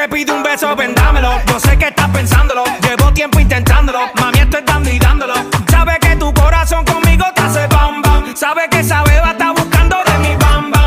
te pide un beso, ven dámelo. Yo sé que estás pensándolo, llevo tiempo intentándolo. Mami, estoy dando y dándolo. Sabe que tu corazón conmigo te hace bam bam. Sabe que sabe